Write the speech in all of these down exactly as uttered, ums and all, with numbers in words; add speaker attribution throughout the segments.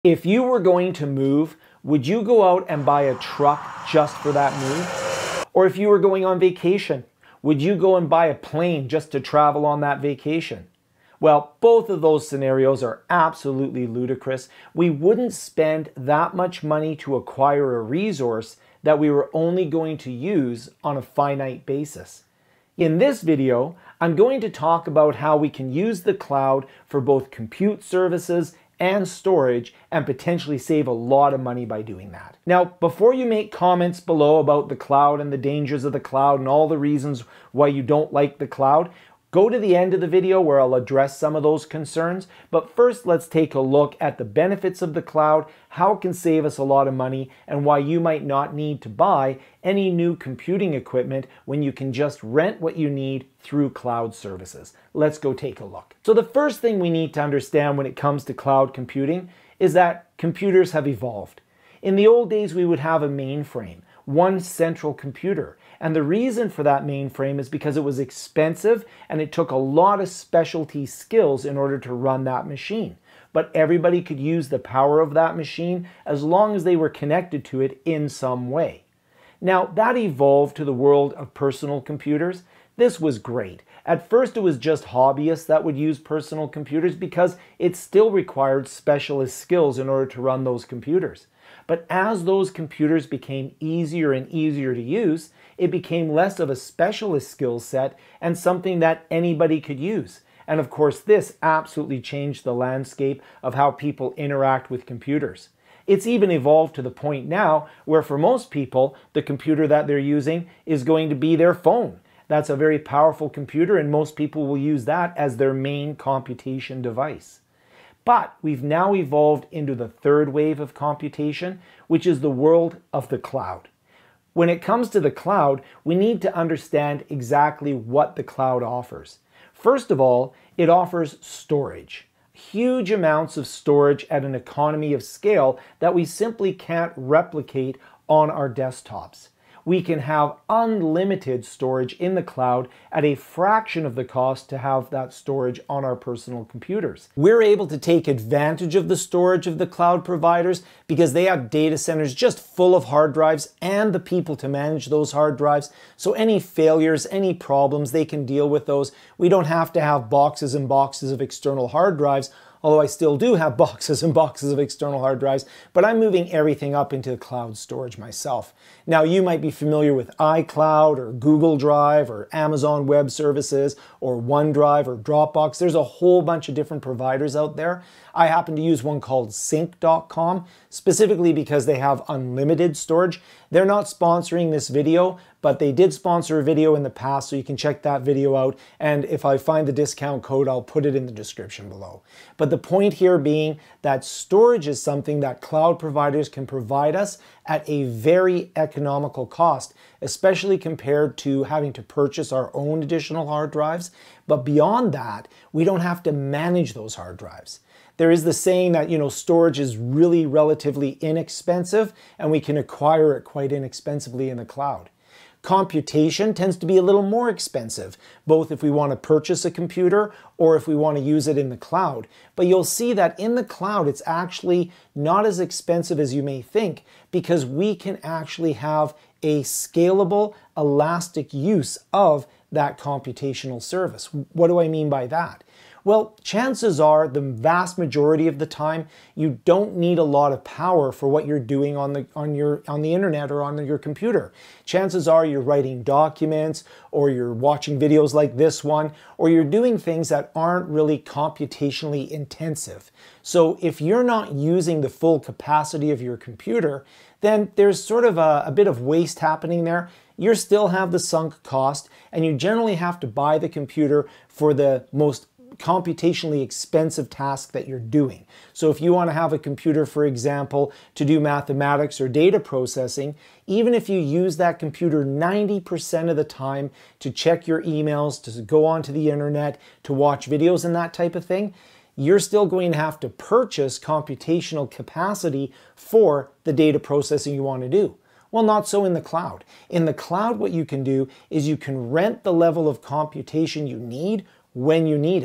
Speaker 1: If you were going to move, would you go out and buy a truck just for that move? Or if you were going on vacation, would you go and buy a plane just to travel on that vacation? Well, both of those scenarios are absolutely ludicrous. We wouldn't spend that much money to acquire a resource that we were only going to use on a finite basis. In this video, I'm going to talk about how we can use the cloud for both compute services and storage and potentially save a lot of money by doing that. Now, before you make comments below about the cloud and the dangers of the cloud and all the reasons why you don't like the cloud, go to the end of the video where I'll address some of those concerns. But first, let's take a look at the benefits of the cloud, how it can save us a lot of money, and why you might not need to buy any new computing equipment when you can just rent what you need through cloud services. Let's go take a look. So the first thing we need to understand when it comes to cloud computing is that computers have evolved. In the old days, we would have a mainframe, one central computer. And the reason for that mainframe is because it was expensive and it took a lot of specialty skills in order to run that machine. But everybody could use the power of that machine as long as they were connected to it in some way. Now, that evolved to the world of personal computers. This was great. At first, it was just hobbyists that would use personal computers because it still required specialist skills in order to run those computers. But as those computers became easier and easier to use, it became less of a specialist skill set and something that anybody could use. And of course, this absolutely changed the landscape of how people interact with computers. It's even evolved to the point now where for most people, the computer that they're using is going to be their phone. That's a very powerful computer, and most people will use that as their main computation device. But we've now evolved into the third wave of computation, which is the world of the cloud. When it comes to the cloud, we need to understand exactly what the cloud offers. First of all, it offers storage. Huge amounts of storage at an economy of scale that we simply can't replicate on our desktops. We can have unlimited storage in the cloud at a fraction of the cost to have that storage on our personal computers. We're able to take advantage of the storage of the cloud providers because they have data centers just full of hard drives and the people to manage those hard drives. So any failures, any problems, they can deal with those. We don't have to have boxes and boxes of external hard drives, although I still do have boxes and boxes of external hard drives, but I'm moving everything up into the cloud storage myself. Now, you might be familiar with iCloud or Google Drive or Amazon Web Services or OneDrive or Dropbox. There's a whole bunch of different providers out there. I happen to use one called sync dot com, specifically because they have unlimited storage. They're not sponsoring this video, but they did sponsor a video in the past, so you can check that video out. And if I find the discount code, I'll put it in the description below. But the point here being that storage is something that cloud providers can provide us at a very economical cost, especially compared to having to purchase our own additional hard drives. But beyond that, we don't have to manage those hard drives. There is the saying that, you know, storage is really relatively inexpensive and we can acquire it quite inexpensively in the cloud. Computation tends to be a little more expensive, both if we want to purchase a computer or if we want to use it in the cloud. But you'll see that in the cloud, it's actually not as expensive as you may think because we can actually have a scalable, elastic use of that computational service. What do I mean by that? Well, chances are the vast majority of the time you don't need a lot of power for what you're doing on the on your on the internet or on your computer. Chances are you're writing documents or you're watching videos like this one, or you're doing things that aren't really computationally intensive. So if you're not using the full capacity of your computer, then there's sort of a, a bit of waste happening there. You still have the sunk cost, and you generally have to buy the computer for the most computationally expensive task that you're doing. So if you want to have a computer, for example, to do mathematics or data processing, even if you use that computer ninety percent of the time to check your emails, to go onto the internet, to watch videos and that type of thing, you're still going to have to purchase computational capacity for the data processing you want to do. Well, not so in the cloud. In the cloud, what you can do is you can rent the level of computation you need when you need it.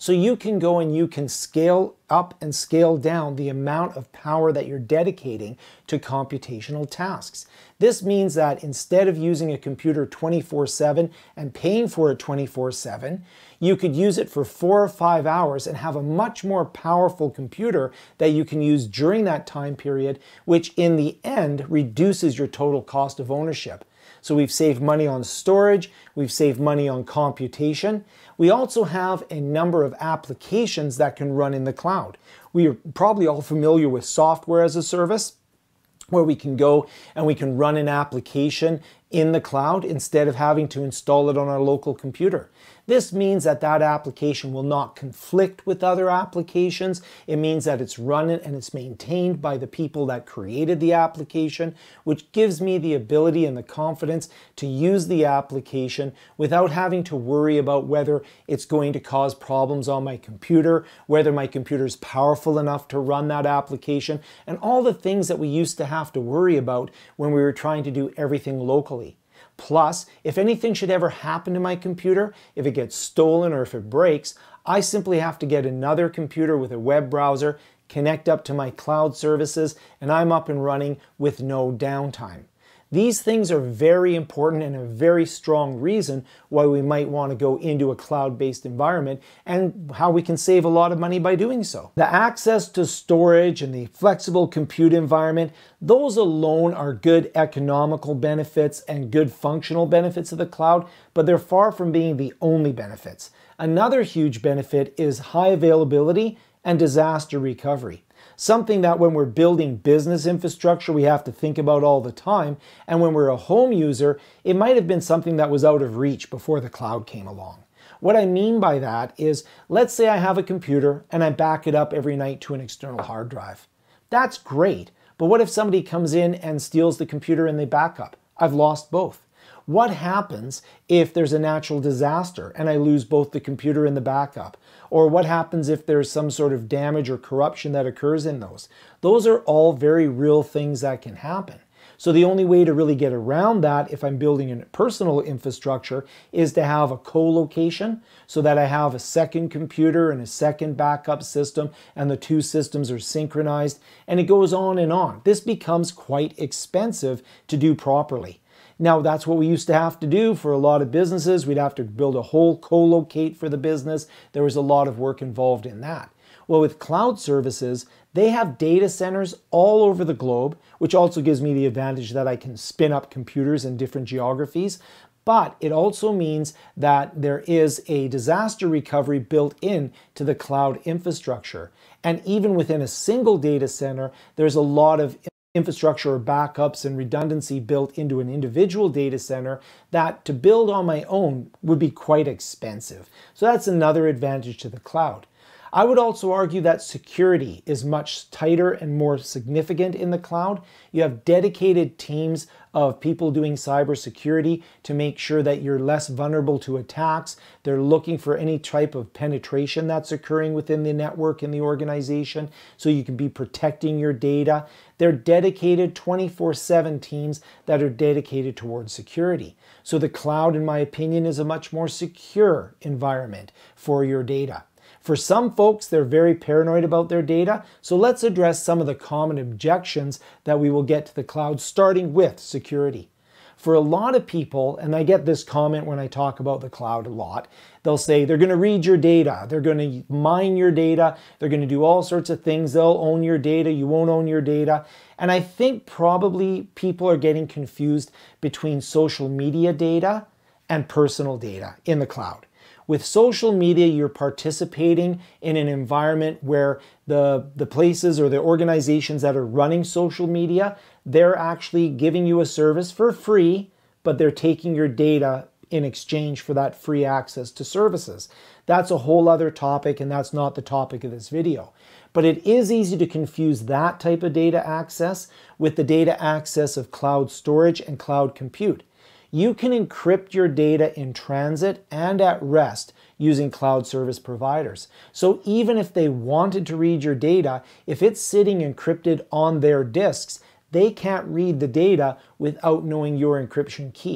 Speaker 1: So you can go and you can scale up and scale down the amount of power that you're dedicating to computational tasks. This means that instead of using a computer twenty-four seven and paying for it twenty-four seven, you could use it for four or five hours and have a much more powerful computer that you can use during that time period, which in the end reduces your total cost of ownership. So we've saved money on storage, we've saved money on computation. We also have a number of applications that can run in the cloud. We are probably all familiar with software as a service, where we can go and we can run an application in the cloud instead of having to install it on our local computer. This means that that application will not conflict with other applications. It means that it's run and it's maintained by the people that created the application, which gives me the ability and the confidence to use the application without having to worry about whether it's going to cause problems on my computer, whether my computer is powerful enough to run that application, and all the things that we used to have to worry about when we were trying to do everything locally. Plus, if anything should ever happen to my computer, if it gets stolen or if it breaks, I simply have to get another computer with a web browser, connect up to my cloud services, and I'm up and running with no downtime. These things are very important and a very strong reason why we might want to go into a cloud-based environment and how we can save a lot of money by doing so. The access to storage and the flexible compute environment, those alone are good economical benefits and good functional benefits of the cloud, but they're far from being the only benefits. Another huge benefit is high availability and disaster recovery. Something that when we're building business infrastructure, we have to think about all the time. And when we're a home user, it might have been something that was out of reach before the cloud came along. What I mean by that is, let's say I have a computer and I back it up every night to an external hard drive. That's great. But what if somebody comes in and steals the computer and they back up? I've lost both. What happens if there's a natural disaster and I lose both the computer and the backup? Or what happens if there's some sort of damage or corruption that occurs in those? Those are all very real things that can happen. So the only way to really get around that if I'm building a personal infrastructure is to have a co-location so that I have a second computer and a second backup system and the two systems are synchronized, and it goes on and on. This becomes quite expensive to do properly. Now, that's what we used to have to do for a lot of businesses. We'd have to build a whole co-locate for the business. There was a lot of work involved in that. Well, with cloud services, they have data centers all over the globe, which also gives me the advantage that I can spin up computers in different geographies. But it also means that there is a disaster recovery built in to the cloud infrastructure. And even within a single data center, there's a lot of infrastructure or backups and redundancy built into an individual data center that to build on my own would be quite expensive. So that's another advantage to the cloud. I would also argue that security is much tighter and more significant in the cloud. You have dedicated teams of people doing cybersecurity to make sure that you're less vulnerable to attacks. They're looking for any type of penetration that's occurring within the network in the organization so you can be protecting your data. They're dedicated twenty-four seven teams that are dedicated towards security. So the cloud, in my opinion, is a much more secure environment for your data. For some folks, they're very paranoid about their data, so let's address some of the common objections that we will get to the cloud, starting with security. For a lot of people, and I get this comment when I talk about the cloud a lot, they'll say they're going to read your data, they're going to mine your data, they're going to do all sorts of things, they'll own your data, you won't own your data. And I think probably people are getting confused between social media data and personal data in the cloud. With social media, you're participating in an environment where the, the places or the organizations that are running social media, they're actually giving you a service for free, but they're taking your data in exchange for that free access to services. That's a whole other topic, and that's not the topic of this video. But it is easy to confuse that type of data access with the data access of cloud storage and cloud compute. You can encrypt your data in transit and at rest using cloud service providers. So even if they wanted to read your data, if it's sitting encrypted on their disks, they can't read the data without knowing your encryption key.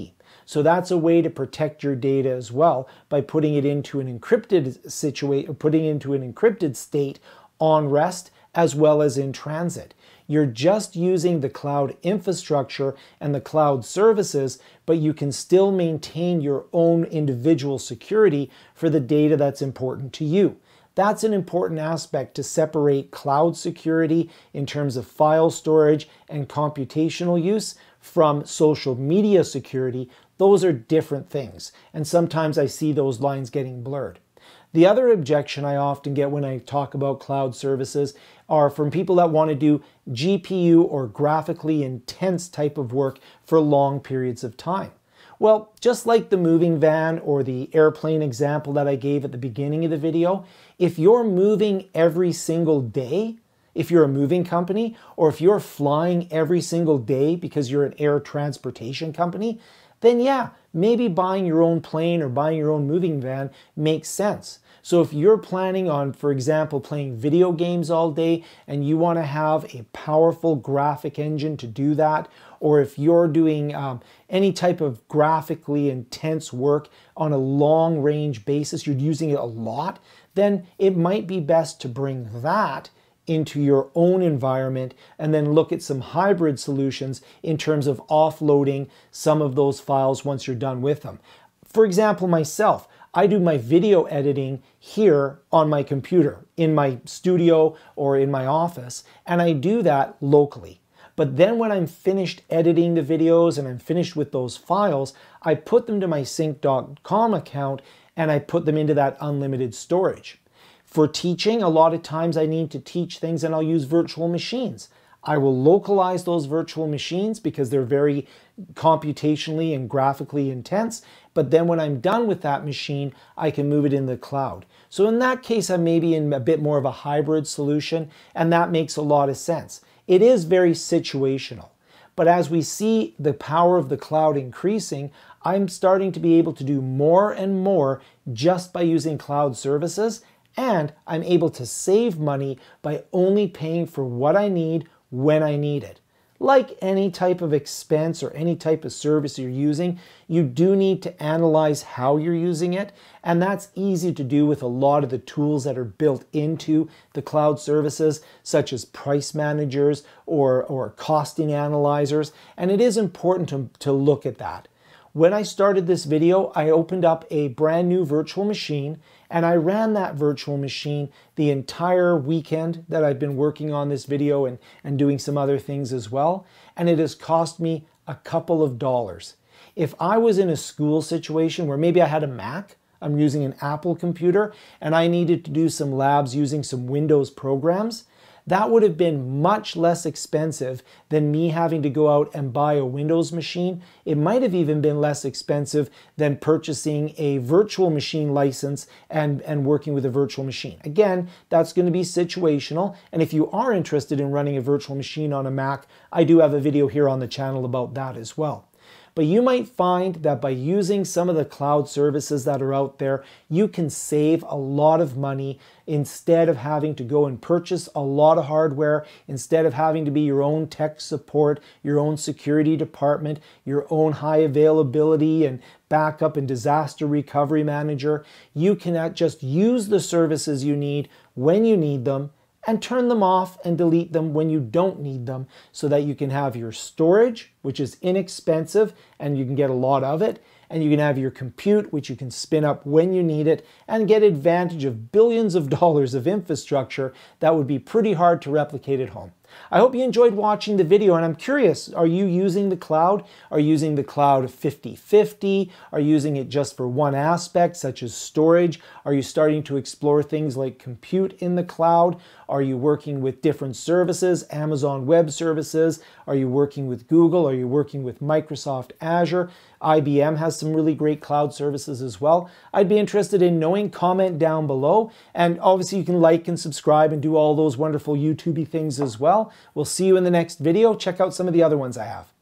Speaker 1: So that's a way to protect your data as well by putting it into an encrypted situation, putting it into an encrypted state on rest as well as in transit. You're just using the cloud infrastructure and the cloud services, but you can still maintain your own individual security for the data that's important to you. That's an important aspect to separate cloud security in terms of file storage and computational use from social media security. Those are different things, and sometimes I see those lines getting blurred. The other objection I often get when I talk about cloud services are from people that want to do G P U or graphically intense type of work for long periods of time. Well, just like the moving van or the airplane example that I gave at the beginning of the video, if you're moving every single day, if you're a moving company, or if you're flying every single day because you're an air transportation company, then yeah, maybe buying your own plane or buying your own moving van makes sense. So if you're planning on, for example, playing video games all day and you want to have a powerful graphic engine to do that, or if you're doing um, any type of graphically intense work on a long range basis, you're using it a lot, then it might be best to bring that into your own environment and then look at some hybrid solutions in terms of offloading some of those files once you're done with them. For example, myself, I do my video editing here on my computer, in my studio or in my office, and I do that locally. But then when I'm finished editing the videos and I'm finished with those files, I put them to my sync dot com account and I put them into that unlimited storage. For teaching, a lot of times I need to teach things and I'll use virtual machines. I will localize those virtual machines because they're very computationally and graphically intense. But then when I'm done with that machine, I can move it in the cloud. So in that case, I may be in a bit more of a hybrid solution, and that makes a lot of sense. It is very situational. But as we see the power of the cloud increasing, I'm starting to be able to do more and more just by using cloud services, and I'm able to save money by only paying for what I need when I need it. Like any type of expense or any type of service you're using, you do need to analyze how you're using it, and that's easy to do with a lot of the tools that are built into the cloud services, such as price managers or, or costing analyzers, and it is important to, to look at that. When I started this video, I opened up a brand new virtual machine and I ran that virtual machine the entire weekend that I've been working on this video and, and doing some other things as well. And it has cost me a couple of dollars. If I was in a school situation where maybe I had a Mac, I'm using an Apple computer, and I needed to do some labs using some Windows programs, that would have been much less expensive than me having to go out and buy a Windows machine. It might have even been less expensive than purchasing a virtual machine license and, and working with a virtual machine. Again, that's going to be situational. And if you are interested in running a virtual machine on a Mac, I do have a video here on the channel about that as well. But you might find that by using some of the cloud services that are out there, you can save a lot of money instead of having to go and purchase a lot of hardware, instead of having to be your own tech support, your own security department, your own high availability and backup and disaster recovery manager. You can just use the services you need when you need them and turn them off and delete them when you don't need them so that you can have your storage, which is inexpensive and you can get a lot of it, and you can have your compute, which you can spin up when you need it and get advantage of billions of dollars of infrastructure that would be pretty hard to replicate at home. I hope you enjoyed watching the video, and I'm curious, are you using the cloud? Are you using the cloud fifty fifty? Are you using it just for one aspect, such as storage? Are you starting to explore things like compute in the cloud? Are you working with different services, Amazon Web Services? Are you working with Google? Are you working with Microsoft Azure? I B M has some really great cloud services as well. I'd be interested in knowing. Comment down below. And obviously you can like and subscribe and do all those wonderful YouTube-y things as well. We'll see you in the next video. Check out some of the other ones I have.